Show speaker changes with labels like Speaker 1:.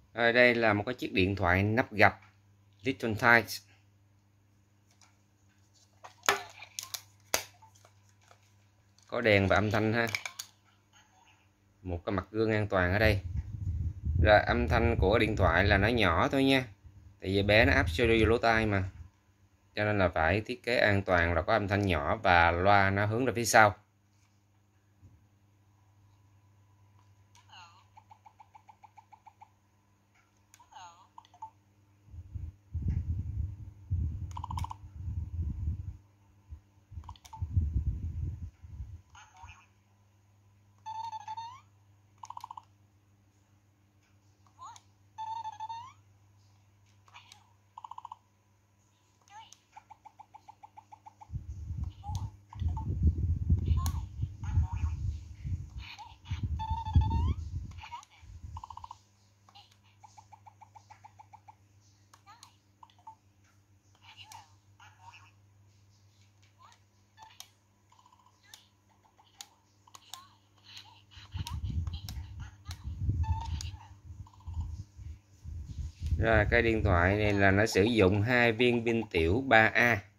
Speaker 1: Rồi đây là một cái chiếc điện thoại nắp gập Little Tight. Có đèn và âm thanh ha. Một cái mặt gương an toàn ở đây. Rồi âm thanh của điện thoại là nó nhỏ thôi nha. Tại vì bé nó áp stereo lỗ tai mà. Cho nên là phải thiết kế an toàn, là có âm thanh nhỏ và loa nó hướng ra phía sau. Rồi cái điện thoại này là nó sử dụng 2 viên pin tiểu 3A.